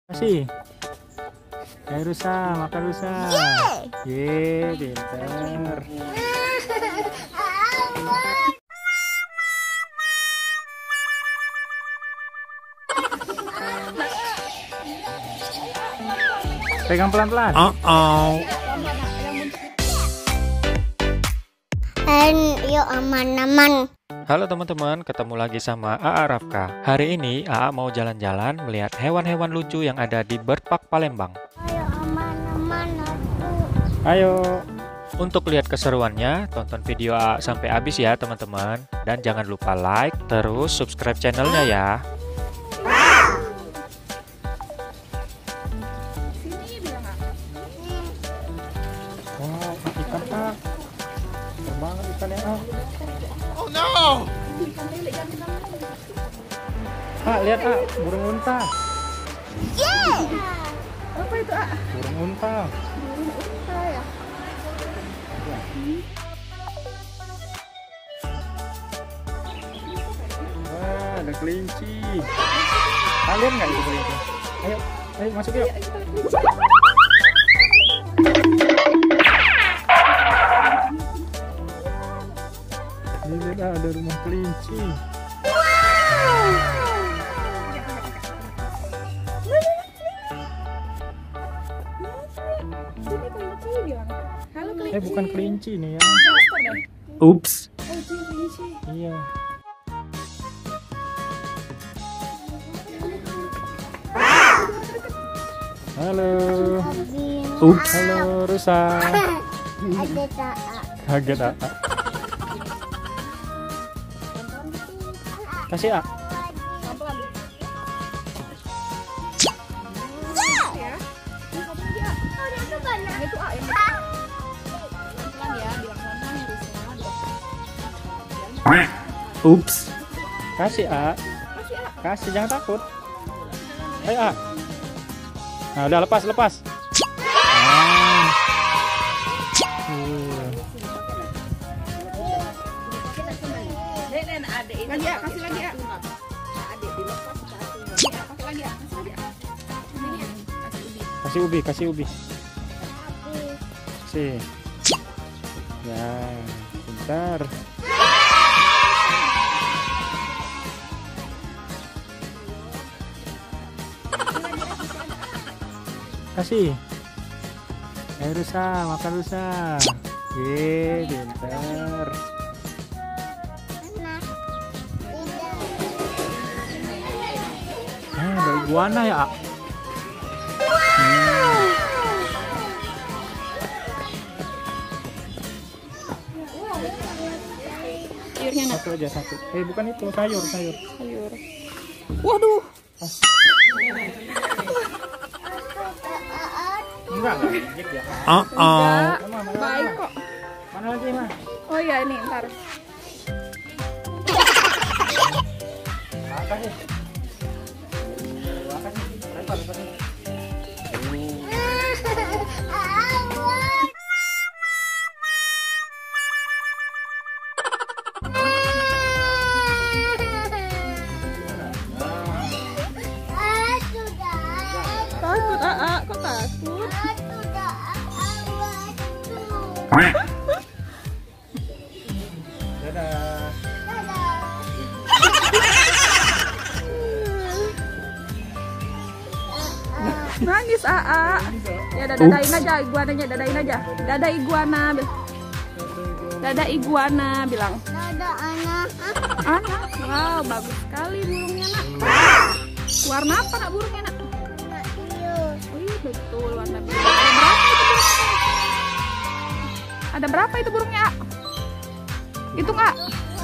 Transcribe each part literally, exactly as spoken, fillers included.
Kasih. Ayo rusa, makan rusa. Ye, pintar. Pegang pelan-pelan. Uh oh. And yuk aman-aman. Halo teman-teman, ketemu lagi sama A A Rafka. Hari ini A A mau jalan-jalan melihat hewan-hewan lucu yang ada di Bird Park Palembang. Ayo aman-aman aku. Ayo. Untuk lihat keseruannya, tonton video A A sampai habis ya teman-teman. Dan jangan lupa like, terus subscribe channelnya ya. Wow, ikan Pak. Terbang ikannya ah. Oh no! Ah, lihat ah, burung unta. Yeah. Apa itu, A? Burung unta. Burung unta ya? Wah, ada kelinci. Kalian nggak itu kelinci? Ayo, ayo masuk yuk. Ini lihat ah, ada rumah kelinci. Sini kelinci bilang. Halo kelinci. Eh, bukan kelinci nih ya. Monster deh. Ups. Oh, itu kelinci. Iya. Halo. Ups. Halo rusa. Ada tak? Kaget ah. Kasih ah. Pelan-pelan. Ya. Kamu dia. Yang itu, A. Yang itu. Pelan-pelan ya. Bilang pelan-pelan harusnya. Ups. Kasih ah. Masih, A. Kasih, jangan takut. Ayo ah. Nah, udah lepas lepas. Ah. Uh. Lagi, A. Kasih lagi, A. Kasih lagi, A. Kasih lagi, A. Ini ya. Kasih ubi. Kasih ubi, kasih ubi. Kasih. Ya, pintar. Kasih. Ayo rusa, makan rusa. Ye, pintar. Ah, ada iguana ya. Hmm. Sayurnya nak. Satu aja satu. Eh, bukan itu, sayur, sayur. Sayur. Waduh. Enggak, enggak gigit ya. Uh oh. Enggak. Mana, mana, Baik mana? kok. Mana lagi, mah? Oh iya, ini ntar. Apa sih? Apa sih? Lempar, lempar. Takut, A. A. Kok takut? Dadah. Nangis, A. A. Ya, dada- dadain aja iguananya, dadain aja. Dada iguana. bil- Dada iguana bilang. Ada anak. Anak. Wow, bagus sekali burungnya, nak. Warna apa, nak, burungnya, nak? Wih, betul warna biru. Ada berapa itu burungnya? Ada berapa itu burungnya, A? Hitung, A.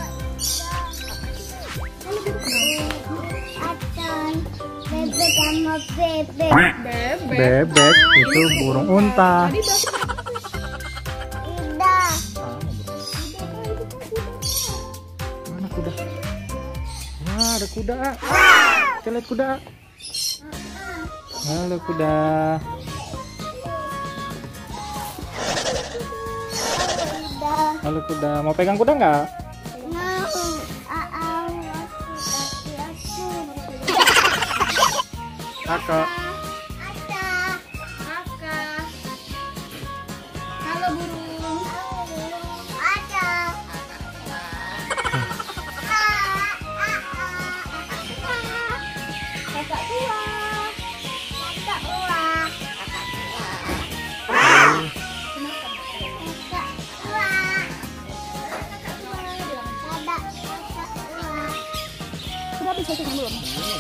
Aton. Bebek sama bebek. Bebek. Bebek itu burung unta. Tadi berapa? Tidak. Mana kuda? Wah, ada kuda. Ah. Kita lihat kuda. Halo kuda. Tidak. Halo kuda. Mau pegang kuda nggak? Mau. Aa. Aku. Kakak. burung? Ada. Kakak tua. Kakak tua. Kakak tua. Ada kakak tua. Sudah bisa ceknya belum?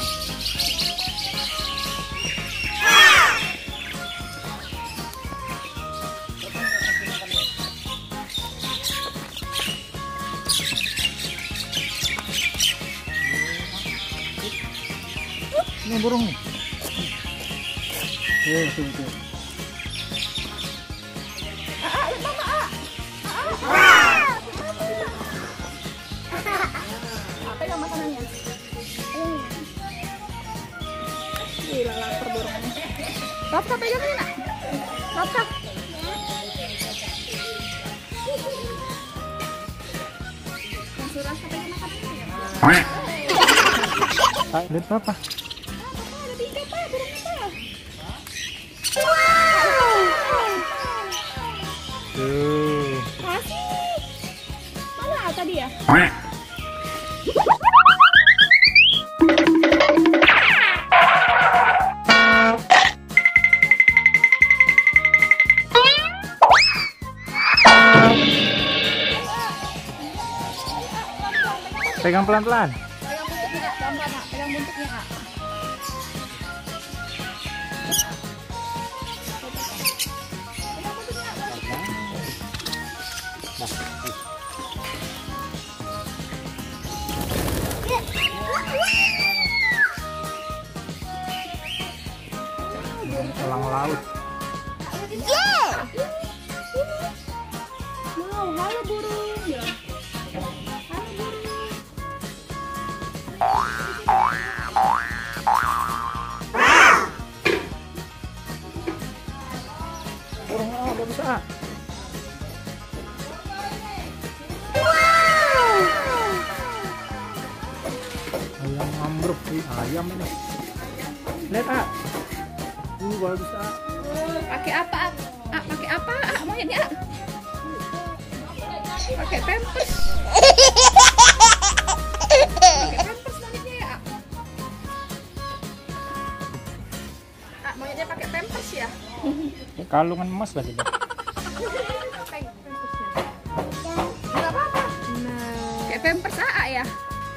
Ini burung nih. Tuh, tuh, tuh. Ah, lihat mama, ah. Ah, ah. Apa yang makanannya? Gila, lapar burungnya. Rafka pegang ini, nak. Rafka. Yang suruh Rafka pegang makanannya ya? Ah, lihat papa. Ada tiga, Pak, burungnya, Pak. Tuh. Kasih. Mana tadi ya? Pegang pelan-pelan. Pegang buntutnya, Kak. Pelan-pelan, Kak. Pegang buntutnya, Kak. Pegang buntutnya, Kak. Elang laut. Wow, halo burung. Ya. Halo burung. Burung laut udah bisa. Ayam ambruk, Ih, ayam ini. Lihat ah. Uh, bagus ah. Pakai apa? Ah, Ah, pakai apa? Ah, monyetnya. Ah. Pakai pampers. Pakai pampers monyetnya ya. Ah. Ah, monyetnya pakai pampers ya. Kayak kalungan emas lagi deh. Pakai pampersnya. Nggak apa-apa. Nah, kayak pampers A A ya.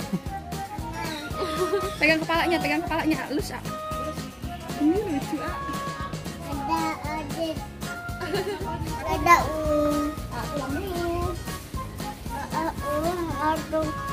Pegang kepalanya, pegang kepalanya, lus ah. Ini lucu ah. Ada adik. Ada um. Ah, pulang dulu. Um. Aduh.